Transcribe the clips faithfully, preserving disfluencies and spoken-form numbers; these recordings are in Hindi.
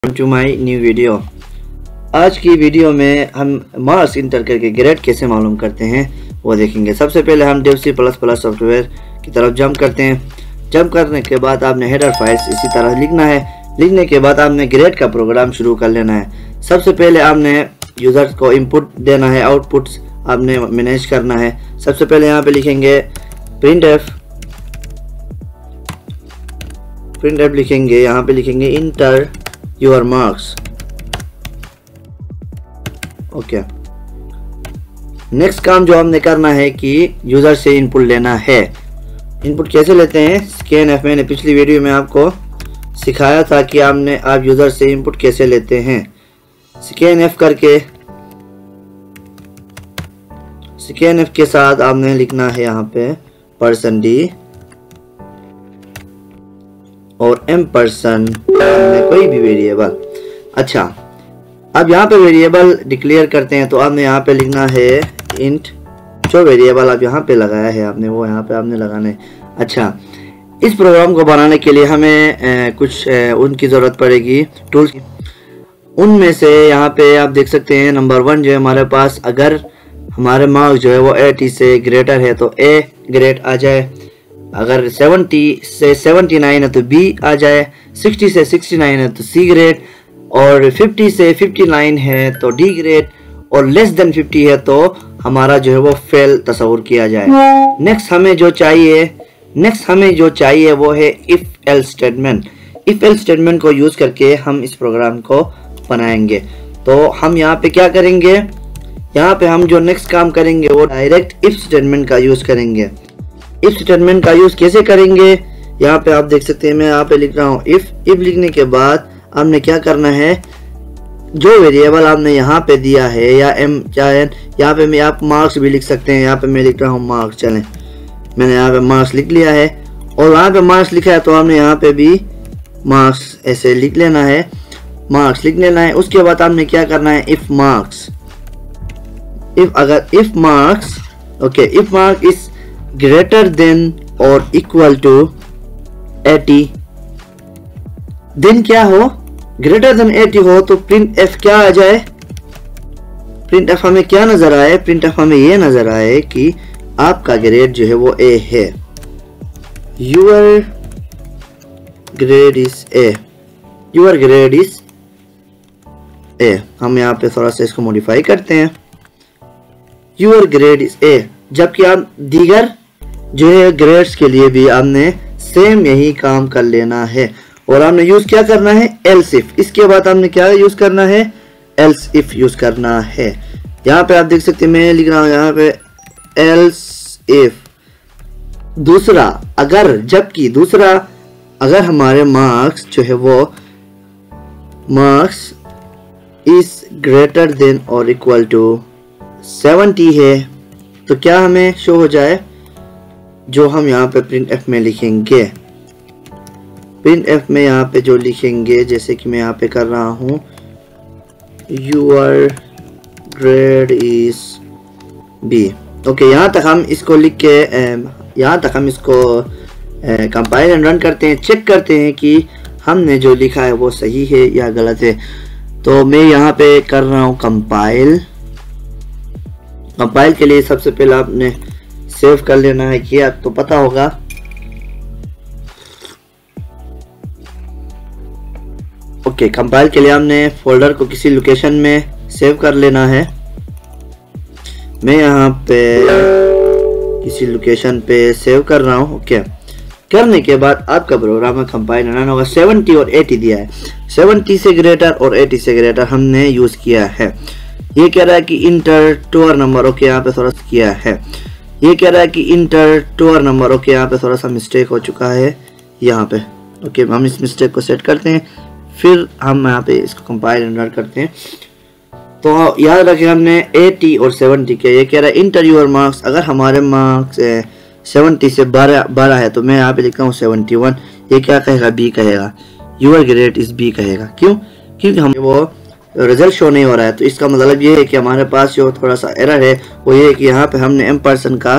To my new video. आज की वीडियो में हम मार्क्स इंटर करके ग्रेड कैसे मालूम करते हैं वो देखेंगे। सबसे पहले हम Dev C plus plus software की तरफ जंप करते हैं। जंप करने के बाद आपने हेडर फाइल्स इसी तरह लिखना है। लिखने के बाद आपने ग्रेड का प्रोग्राम शुरू कर लेना है। सबसे पहले आपने यूजर को इनपुट देना है, आउटपुट्स आपने मैनेज करना है। सबसे पहले यहाँ पे लिखेंगे प्रिंट एफ प्रिंट एफ लिखेंगे, यहाँ पे लिखेंगे enter your marks. Okay, next काम जो हमने करना है कि यूजर से इनपुट लेना है। इनपुट कैसे लेते हैं? स्कैन एफ, मैंने पिछली वीडियो में आपको सिखाया था कि आपने आप यूजर से इनपुट कैसे लेते हैं। स्कैन एफ करके स्कैन एफ के साथ आपने लिखना है यहाँ पे पर्सन डी और एम पर्सन में कोई भी वेरिएबल। अच्छा, अब यहाँ पे वेरिएबल डिक्लेयर करते हैं तो आपने यहाँ पे लिखना है इंट। जो वेरिएबल आप यहाँ पे लगाया है आपने वो यहाँ पे आपने लगाना है। अच्छा, इस प्रोग्राम को बनाने के लिए हमें ए, कुछ ए, उनकी ज़रूरत पड़ेगी टूल्स। उनमें से यहाँ पे आप देख सकते हैं नंबर वन जो है हमारे पास, अगर हमारे मार्क्स जो है वो एटी से ग्रेटर है तो ए ग्रेड आ जाए, अगर सेवेंटी से सेवेंटी नाइन है तो बी आ जाए, सिक्सटी से सिक्सटी नाइन है तो सी ग्रेड, और फिफ्टी से फिफ्टी नाइन है तो डी ग्रेड, और लेस देन फिफ्टी है तो हमारा जो है वो फेल तस्वुर किया जाए। नेक्स्ट हमें जो चाहिए नेक्स्ट हमें जो चाहिए वो है if else statement. If else statement को यूज करके हम इस प्रोग्राम को बनाएंगे। तो हम यहाँ पे क्या करेंगे, यहाँ पे हम जो नेक्स्ट काम करेंगे वो डायरेक्ट इफ स्टेटमेंट का यूज करेंगे। इफ स्टेटमेंट का यूज कैसे करेंगे, यहाँ पे आप देख सकते हैं मैं यहाँ पे लिख रहा हूँ इफ। इफ लिखने के बाद आपने क्या करना है, जो वेरिएबल आपने यहाँ पे दिया है या एम चाहे यहाँ पे मैं आप मार्क्स भी लिख सकते हैं। यहाँ पे मैं लिख रहा हूँ मार्क्स, चलें मैंने यहाँ पे मार्क्स लिख लिया है और वहाँ पे मार्क्स लिखा है तो आपने यहाँ पे भी मार्क्स ऐसे लिख लेना है, मार्क्स लिख लेना है। उसके बाद आपने क्या करना है, इफ मार्क्स इफ अगर if marks okay if mark is greater than और इक्वल टू एटी, देन क्या हो, ग्रेटर देन एटी हो तो प्रिंट एफ क्या आ जाए, प्रिंट एफ हमें क्या नजर आए, प्रिंट एफ हमें ये नजर आए कि आपका ग्रेड जो है वो ए है, your grade is A, your grade is A. हम यहाँ पे थोड़ा सा इसको मॉडिफाई करते हैं, यूर ग्रेड इज ए। जबकि आप दीगर जो है ग्रेड्स के लिए भी आपने सेम यही काम कर लेना है और आपने यूज क्या करना है, एल्स इफ। इसके बाद आपने क्या यूज करना है, एल्स इफ यूज करना है। यहाँ पे आप देख सकते हैं मैं लिख रहा हूँ यहाँ पे एल्स इफ। दूसरा अगर जबकि दूसरा अगर हमारे मार्क्स जो है वो मार्क्स इज ग्रेटर देन और इक्वल टू सेवेंटी है तो क्या हमें शो हो जाए, जो हम यहाँ पे प्रिंट एफ में लिखेंगे। प्रिंट एफ में यहाँ पे जो लिखेंगे, जैसे कि मैं यहाँ पे कर रहा हूँ, your grade is B. Okay, यहाँ तक हम इसको लिख के यहाँ तक हम इसको कंपाइल एंड रन करते हैं, चेक करते हैं कि हमने जो लिखा है वो सही है या गलत है। तो मैं यहाँ पे कर रहा हूँ कंपाइल। कंपाइल के लिए सबसे पहले आपने सेव कर लेना है, कि आपको तो पता होगा। ओके, कंपाइल के लिए हमने फोल्डर को किसी लोकेशन में सेव कर लेना है। मैं यहाँ पे किसी लोकेशन पे सेव कर रहा हूँ। ओके, करने के बाद आपका प्रोग्राम में कंपाइल रन होगा। सेवेंटी और एटी दिया है, सेवेंटी से ग्रेटर और एटी से ग्रेटर हमने यूज किया है। ये कह रहा है कि इंटर टूअर नंबर। ओके, यहाँ पे थोड़ा सा किया है। ये कह रहा है कि इंटर टूअर नंबर। ओके, यहाँ पे थोड़ा सा मिस्टेक हो चुका है यहाँ पे। ओके, हम इस मिस्टेक को सेट करते हैं, फिर हम यहाँ पे इसको कंपाइल एंड रन करते हैं। तो याद रखें हमने एटी और सेवेंटी के। ये कह रहा है इंटर योर मार्क्स। अगर हमारे मार्क्स सेवेंटी से बारह बारह है तो मैं यहाँ पे लिखता हूँ सेवेंटी वन। ये क्या कहेगा, बी कहेगा, यूर ग्रेड इज बी कहेगा। क्यों? क्योंकि हम वो रिजल्ट शो नहीं हो रहा है। तो इसका मतलब ये है कि हमारे पास जो थोड़ा सा एरर है वो ये है कि यहाँ पे हमने एम पर्सन का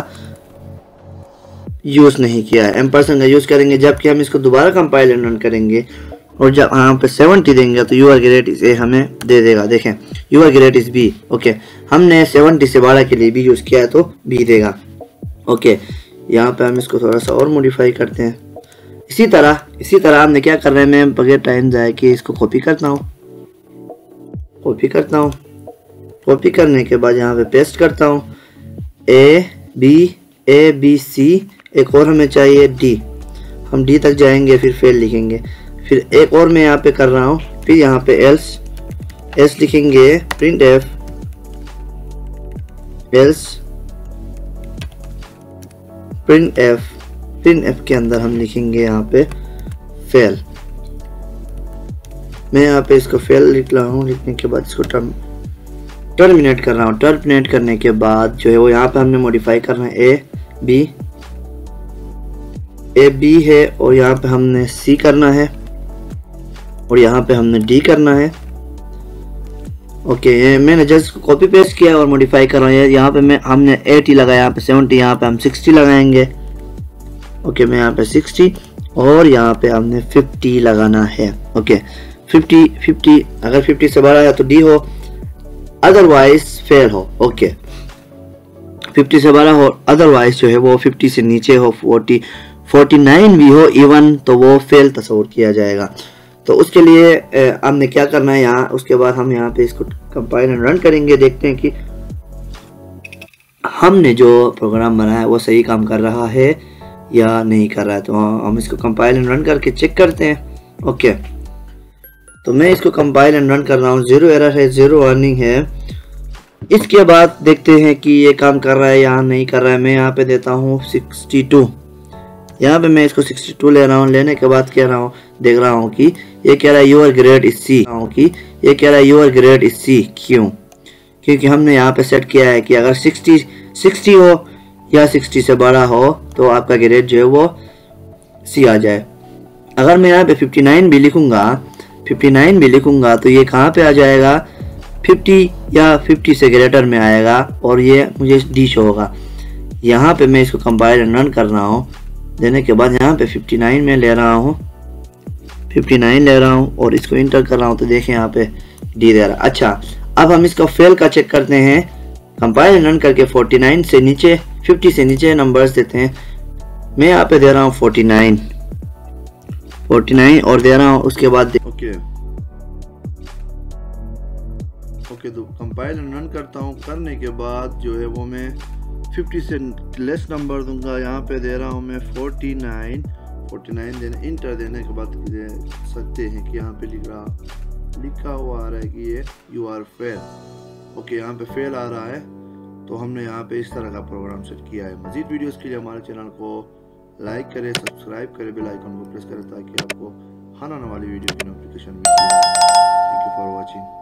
यूज नहीं किया है। एम पर्सन का यूज करेंगे, जबकि हम इसको दोबारा कंपाइल एंड रन करेंगे और जब यहाँ पे सेवेंटी देंगे तो यूर ग्रेड इज ए हमें दे देगा। देखें your grade is B. Okay हमने सेवेंटी से बारह के लिए बी यूज़ किया है तो बी देगा। ओके यहाँ पे हम इसको थोड़ा सा और मॉडिफाई करते हैं। इसी तरह इसी तरह हमने क्या कर रहे हैं, मैं बगैर टाइम जाए कि इसको कॉपी करता हूँ कॉपी करता हूँ कॉपी करने के बाद यहाँ पे पेस्ट करता हूँ। A B A B C, एक और हमें चाहिए डी, हम डी तक जाएंगे फिर फेल लिखेंगे। फिर एक और मैं यहाँ पे कर रहा हूँ, फिर यहाँ पे एल्स एल्स लिखेंगे, print F else print F print F के अंदर हम लिखेंगे यहाँ पे फेल। मैं यहाँ पे इसको फेल लिख रहा हूँ। लिखने के बाद इसको टर्म टर्मिनेट कर रहा हूँ। टर्मिनेट करने के बाद जो है वो यहाँ पे हमने मॉडिफाई करना है। ए बी ए बी है और यहाँ पे हमने सी करना है और यहाँ पे हमने डी करना है। ओके ये मैंने जस्ट कॉपी पेस्ट किया और मॉडिफाई कर रहा हूँ। यहाँ पे मैं हमने एटी लगाया, यहाँ पे सेवेंटी, यहाँ पे हम सिक्सटी लगाएंगे। ओके मैं यहाँ पे सिक्सटी और यहाँ पे हमने फिफ्टी लगाना है। ओके फिफ्टी फिफ्टी अगर फिफ्टी से बड़ा है तो डी हो, अदरवाइज फेल हो। ओके फिफ्टी से बड़ा हो, अदरवाइज जो है वो फिफ्टी से नीचे हो, फोर्टी फोर्टी नाइन भी हो इवन, तो वो फेल तस्वर किया जाएगा। तो उसके लिए हमने क्या करना है यहाँ, उसके बाद हम यहाँ पे इसको कंपाइल एंड रन करेंगे। देखते हैं कि हमने जो प्रोग्राम बनाया है वो सही काम कर रहा है या नहीं कर रहा है। तो हम इसको कंपाइल एंड रन करके चेक करते हैं। ओके तो मैं इसको कंपाइल एंड रन कर रहा हूँ। जीरो एरर है, जीरो वार्निंग है। इसके बाद देखते हैं कि ये काम कर रहा है या नहीं कर रहा है। मैं यहाँ पे देता हूँ सिक्सटी टू, यहाँ पे मैं इसको सिक्सटी टू ले रहा हूँ। लेने के बाद कह रहा हूँ देख रहा हूँ कि ये कह रहा है यूर ग्रेड इज सी, कि ये कह रहा है यूर ग्रेड इज सी। क्यों? क्योंकि हमने यहाँ पे सेट किया है कि अगर सिक्सटी सिक्सटी हो या सिक्सटी से बड़ा हो तो आपका ग्रेड जो है वो सी आ जाए। अगर मैं यहाँ पे फिफ्टी नाइन भी लिखूंगा फिफ्टी नाइन भी लिखूंगा तो ये कहाँ पे आ जाएगा, फिफ्टी या फिफ्टी से ग्रेटर में आएगा और ये मुझे डी शो होगा। यहाँ पे मैं इसको कंपाइल एंड रन कर रहा हूँ। देने के बाद यहाँ पे फिफ्टी नाइन में ले रहा हूँ फिफ्टी नाइन ले रहा हूँ और इसको इंटर कर रहा हूँ तो देखें यहाँ पे डी दे रहा है। अच्छा अब हम इसका फेल का चेक करते हैं। कंपाइल एंड रन करके फोर्टी नाइन से नीचे फिफ्टी से नीचे नंबर्स देते हैं। मैं यहाँ पे दे रहा हूँ फोर्टी नाइन फोर्टी नाइन और दे रहा हूँ। उसके बाद ओके ओके तो कंपाइल एंड रन करता हूँ। करने के बाद जो है वो मैं फिफ्टी से लेस नंबर दूंगा। यहाँ पे दे रहा हूँ मैं फोर्टी नाइन फोर्टी नाइन देने इंटर देने के बाद दे सकते हैं कि यहाँ पे लिख रहा लिखा हुआ आ रहा है कि ये यू आर फेल। ओके यहाँ पे फेल आ रहा है। तो हमने यहाँ पे इस तरह का प्रोग्राम सेट किया है। मजीद वीडियोस के लिए हमारे चैनल को लाइक करें, सब्सक्राइब करें, बेल आइकन को प्रेस करें ताकि आपको हर आने वाली वीडियो की नोटिफिकेशन मिल जाए। Thank you for watching.